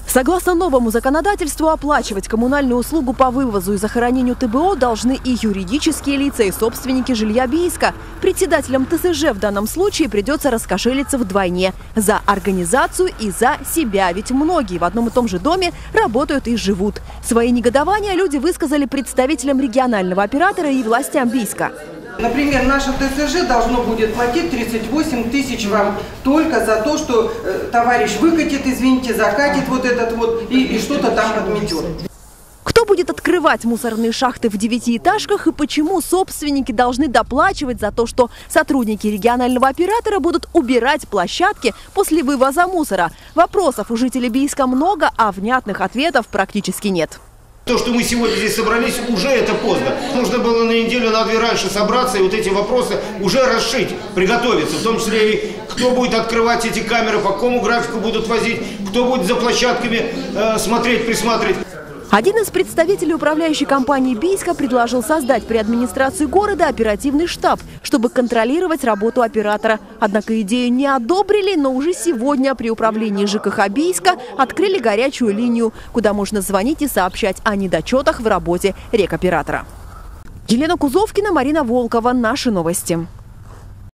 Согласно новому законодательству, оплачивать коммунальную услугу по вывозу и захоронению ТБО должны и юридические лица, и собственники жилья Бийска. Председателям ТСЖ в данном случае придется раскошелиться вдвойне – за организацию и за себя. Ведь многие в одном и том же доме работают и живут. Свои негодования люди высказали представителям регионального оператора и властям Бийска. Например, наше ТСЖ должно будет платить 38 тысяч вам только за то, что товарищ выкатит, извините, закатит вот этот вот и что-то там подметет. Кто будет открывать мусорные шахты в 9-этажках и почему собственники должны доплачивать за то, что сотрудники регионального оператора будут убирать площадки после вывоза мусора? Вопросов у жителей Бийска много, а внятных ответов практически нет. То, что мы сегодня здесь собрались, уже это поздно. Нужно было на неделю, на две раньше собраться и вот эти вопросы уже расшить, приготовиться. В том числе и кто будет открывать эти камеры, по какому графику будут возить, кто будет за площадками смотреть, присматривать. Один из представителей управляющей компании Бийска предложил создать при администрации города оперативный штаб, чтобы контролировать работу оператора. Однако идею не одобрили, но уже сегодня при управлении ЖКХ Бийска открыли горячую линию, куда можно звонить и сообщать о недочетах в работе рекоператора. Елена Кузовкина, Марина Волкова. Наши новости.